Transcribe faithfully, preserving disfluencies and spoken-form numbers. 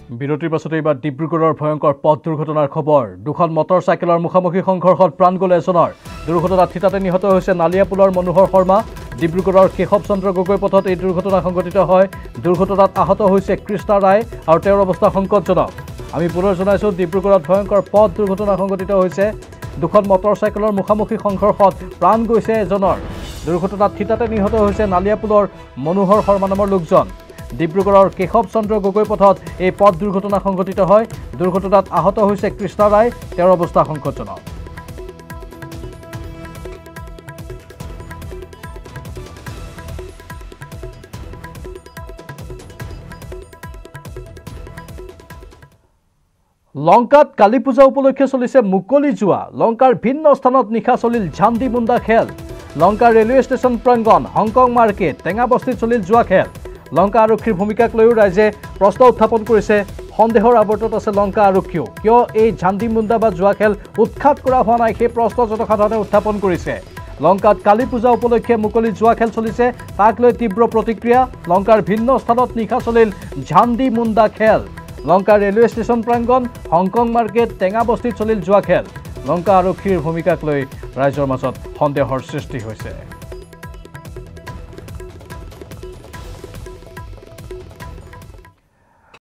বিৰতিৰ পাছতে এবাৰ ডিব্ৰুগড়ৰ ভয়ংকৰ পথ দুৰ্ঘটনাৰ খবৰ দুখন মটৰচাইকেলৰ মুখামুখি সংঘৰ্ষত প্ৰাণ গ'ল এজনৰ দুৰ্ঘটনাত থিতাতে নিহত হৈছে নালিয়াপুলৰ মনোহৰ শৰ্মা ডিব্ৰুগড়ৰ কেশৱ চন্দ্ৰ গগৈ পথত এই দুৰ্ঘটনা সংঘটিত হয় দুৰ্ঘটনাত আহত হৈছে কৃষ্ণা ৰায় আৰু তেওঁৰ অৱস্থা সংকটজনক আমি পুনৰ জনাইছো ডিব্ৰুগড়ত ভয়ংকৰ পথ দুৰ্ঘটনা সংঘটিত হৈছে দুখন মটৰচাইকেলৰ মুখামুখি সংঘৰ্ষত প্ৰাণ গৈছে এজনৰ দুৰ্ঘটনাত থিতাতে নিহত হৈছে নালিয়াপুলৰ মনোহৰ শৰ্মা নামৰ লোকজন ডিব্ৰুগড়ৰ কেশৱ চন্দ্ৰ গগৈ পথত এই পথ দুৰ্ঘটনা সংঘটিত হয় দুৰ্ঘটনাত আহত হৈছে কৃষ্ণা ৰায় তেওঁৰ অৱস্থা সংকটজনক লংকাত কালী পূজা উপলক্ষে চলিছে মুকলি জুৱা লংকাৰ ভিন্ন স্থানত নিশা চলিল ঝান্দি মুণ্ডা খেল লংকাৰ ৰেলৱে ষ্টেচন প্ৰাংগণ হংকং মাৰ্কেট টেঙাবস্তিত চলিল জুৱা খেল লংকা আৰক্ষীৰ ভূমিকাক লৈও ৰাইজে প্ৰশ্ন উত্থাপন কৰিছে সন্দেহৰ আৱৰ্তত আছে লংকা আৰক্ষীও কিয় এই ঝান্দি মুণ্ডা বা জুৱা খেল উৎখাত কৰা হোৱা নাই সেই প্ৰশ্ন জনসাধাৰণে উত্থাপন কৰিছে লংকাত কালী পূজা উপলক্ষে মুকলি জুৱা খেল চলিছে তাক লৈ তীব্ৰ প্ৰতিক্ৰিয়া লংকাৰ ভিন্ন স্থানত নিশা চলিল ঝান্দি মুণ্ডা খেল লংকা ৰেলৱে ষ্টেচন প্ৰাংগণ হংকং মাৰ্কেট টেঙাবস্তিত চলিল জুৱা খেল লংকা আৰক্ষীৰ ভূমিকাক লৈ ৰাইজৰ মাজত সন্দেহৰ সৃষ্টি হৈছে